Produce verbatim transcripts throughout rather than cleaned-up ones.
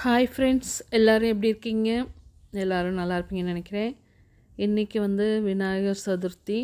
Hi friends, எல்லோரும் எப்படி இருக்கீங்க? எல்லோரும் நல்லா இருப்பீங்கன்னு நினைக்கிறேன். இன்றைக்கி வந்து விநாயகர் சதுர்த்தி.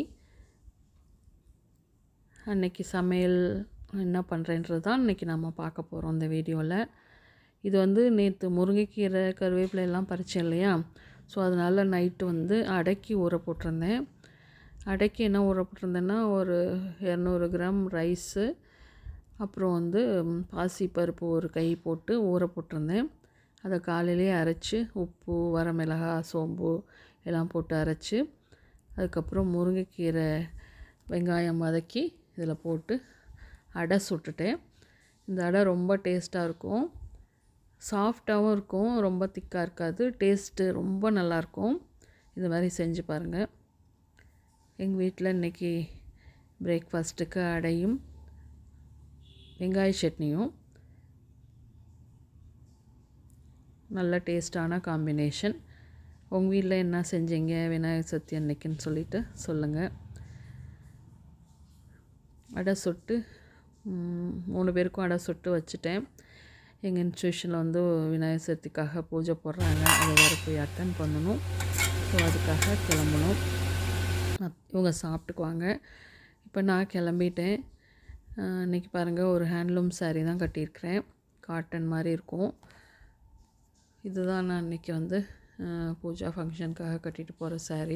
அன்றைக்கி சமையல் என்ன பண்ணுறேன்றது தான் இன்றைக்கி நம்ம பார்க்க போகிறோம் இந்த வீடியோவில். இது வந்து நேற்று முருங்கைக்கீரை கருவேப்பிலை எல்லாம் பறித்தேன் இல்லையா, ஸோ அதனால் நைட்டு வந்து அடைக்கி ஊற போட்டிருந்தேன். அடைக்கி என்ன ஊற போட்டிருந்தேன்னா, ஒரு இரநூறு கிராம் ரைஸு, அப்புறம் வந்து பாசிப்பருப்பு ஒரு கை போட்டு ஊற போட்டிருந்தேன். அதை காலையிலே அரைச்சி உப்பு, வரமிளகாய், சோம்பு எல்லாம் போட்டு அரைச்சி, அதுக்கப்புறம் முருங்கைக்கீரை வெங்காயம் வதக்கி இதில் போட்டு அடை சுட்டுட்டேன். இந்த அடை ரொம்ப டேஸ்ட்டாக இருக்கும், சாஃப்டாகவும் இருக்கும், ரொம்ப திக்காக இருக்காது, டேஸ்ட்டு ரொம்ப நல்லாயிருக்கும். இது மாதிரி செஞ்சு பாருங்கள். எங்கள் வீட்டில் இன்றைக்கி பிரேக்ஃபாஸ்ட்டுக்கு அடையும் வெங்காய சட்னியும் நல்ல டேஸ்டான காம்பினேஷன். உங்கள் வீட்டில் என்ன செஞ்சீங்க விநாயகர் சதுர்த்தி அன்னைக்குன்னு சொல்லிவிட்டு சொல்லுங்கள். அடை சுட்டு மூணு பேருக்கும் அடை சுட்டு வச்சுட்டேன். எங்கள் இன்ஸ்டியூஷனில் வந்து விநாயகர் சதுர்த்திக்காக பூஜை போடுறாங்க, அதை வேறு போய் அட்டன் பண்ணணும். ஸோ அதுக்காக கிளம்பணும். இவங்க சாப்பிட்டுக்குவாங்க. இப்போ நான் கிளம்பிட்டேன். இன்றைக்கி பாருங்கள், ஒரு ஹேண்ட்லூம் சாரீ தான் கட்டியிருக்கிறேன், காட்டன் மாதிரி இருக்கும். இதுதான் நான் இன்றைக்கி வந்து பூஜா ஃபங்க்ஷனுக்காக கட்டிட்டு போகிற சாரீ.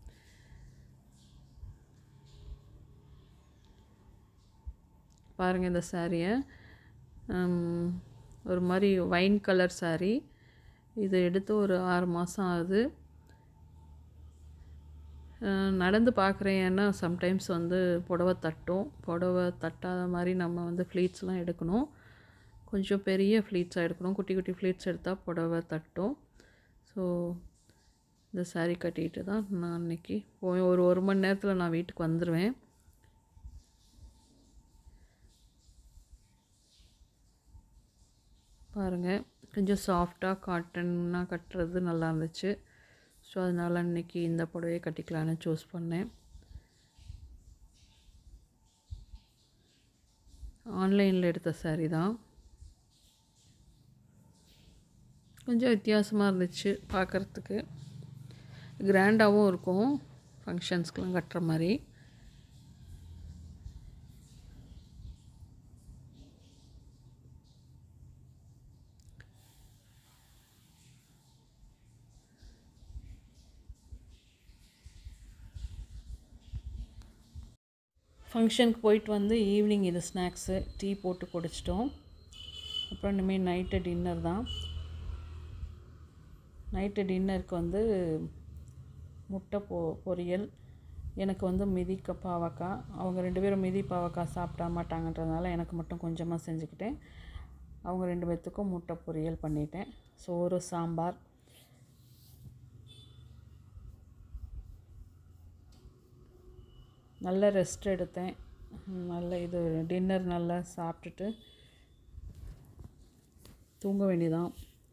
பாருங்கள், இந்த சாரியை ஒரு மாதிரி வைன் கலர் சாரீ. இது எடுத்து ஒரு ஆறு மாதம் ஆகுது. நடந்து பார்க்குறேன், ஏன்னா சம்டைம்ஸ் வந்து புடவை தட்டும், புடவை தட்டாத மாதிரி நம்ம வந்து ஃப்ளீட்ஸ்லாம் எடுக்கணும். கொஞ்சம் பெரிய ஃப்ளீட்ஸாக எடுக்கணும், குட்டி குட்டி ஃப்ளீட்ஸ் எடுத்தால் புடவை தட்டும். ஸோ இந்த சாரீ கட்டிட்டு தான் நான் இன்றைக்கி போய் ஒரு ஒரு மணி நேரத்தில் நான் வீட்டுக்கு வந்துடுவேன். பாருங்கள், கொஞ்சம் சாஃப்டாக காட்டன்னாக கட்டுறது நல்லா இருந்துச்சு. ஸோ அதனால் இன்றைக்கி இந்த புடவையை கட்டிக்கலான்னு சூஸ் பண்ணேன். ஆன்லைனில் எடுத்த சாரீ தான். கொஞ்சம் வித்தியாசமாக இருந்துச்சு பார்க்குறதுக்கு, கிராண்டாகவும் இருக்கும், ஃபங்க்ஷன்ஸ்க்கெலாம் கட்டுற மாதிரி. ஃபங்க்ஷனுக்கு போயிட்டு வந்து ஈவினிங் இது ஸ்நாக்ஸு டீ போட்டு குடிச்சிட்டோம். அப்புறம் இனிமேல் நைட்டு டின்னர் தான். நைட்டு டின்னருக்கு வந்து முட்டை பொ பொரியல். எனக்கு வந்து மிதி பாவக்காய், அவங்க ரெண்டு பேரும் மிதி பாவக்காய் சாப்பிட மாட்டாங்கன்றதுனால எனக்கு மட்டும் கொஞ்சமாக செஞ்சுக்கிட்டேன். அவங்க ரெண்டு பேர்த்துக்கும் முட்டை பொரியல் பண்ணிட்டேன். சோறு, சாம்பார். நல்ல ரெஸ்ட் எடுத்தேன். நல்ல இது டின்னர் நல்லா சாப்பிட்டுட்டு தூங்க வேண்டியதான்.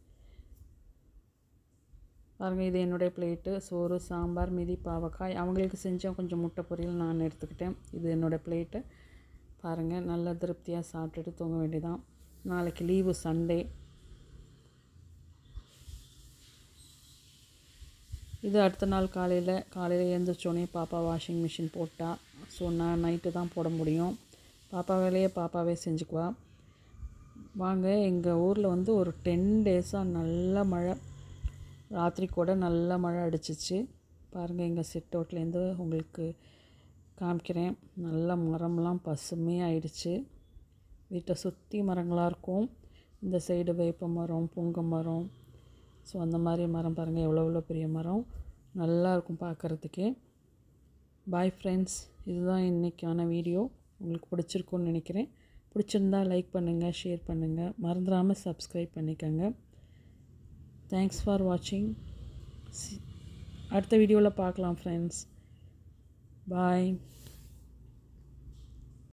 பாருங்கள், இது என்னுடைய பிளேட்டு. சோறு, சாம்பார், மிதி பாவக்காய், அவங்களுக்கு செஞ்ச கொஞ்சம் முட்டை பொரியல் நான் எடுத்துக்கிட்டேன். இது என்னோடய பிளேட்டு. பாருங்கள், நல்ல திருப்தியாக சாப்பிட்டுட்டு தூங்க வேண்டியதான். நாளைக்கு லீவு, சண்டே. இது அடுத்த நாள் காலையில் காலையில் எழுந்திரிச்சோடனே பாப்பா வாஷிங் மிஷின் போட்டால், ஸோ நான் நைட்டு தான் போட முடியும். பாப்பா வேலையை பாப்பாவே செஞ்சுக்குவா. வாங்க, எங்கள் ஊரில் வந்து ஒரு டென் டேஸாக நல்ல மழை, ராத்திரி கூட நல்ல மழை அடிச்சிச்சு. பாருங்கள், எங்கள் சிட் அவுட்லேருந்து உங்களுக்கு காமிக்கிறேன். நல்ல மரம்லாம் பசுமையாகிடுச்சு. வீட்டை சுற்றி மரங்களாக இருக்கும். இந்த சைடு வேப்ப மரம், புங்க மரம், ஸோ அந்த மாதிரி மரம் பாருங்கள், எவ்வளோ எவ்வளோ பெரிய மரம், நல்லா இருக்கும் பார்க்குறதுக்கே. பாய் ஃப்ரெண்ட்ஸ், இதுதான் இன்றைக்கான வீடியோ. உங்களுக்கு பிடிச்சிருக்குன்னு நினைக்கிறேன். பிடிச்சிருந்தா லைக் பண்ணுங்கள், ஷேர் பண்ணுங்கள், மறந்துடாமல் சப்ஸ்கிரைப் பண்ணிக்கோங்க. தேங்க்ஸ் ஃபார் வாட்சிங். அடுத்த வீடியோவில் பார்க்கலாம் ஃப்ரெண்ட்ஸ். பாய்.